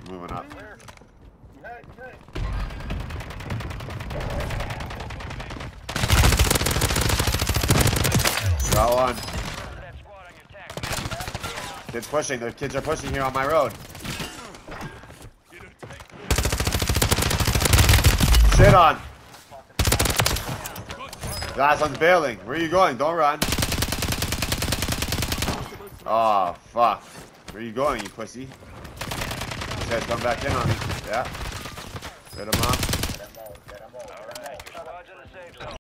Moving up. Got one. Kids pushing. The kids are pushing here on my road. Shit on. Last one's bailing. Where are you going? Don't run. Oh, fuck. Where are you going, you pussy? This guy's come back in on me. Yeah. Get him off.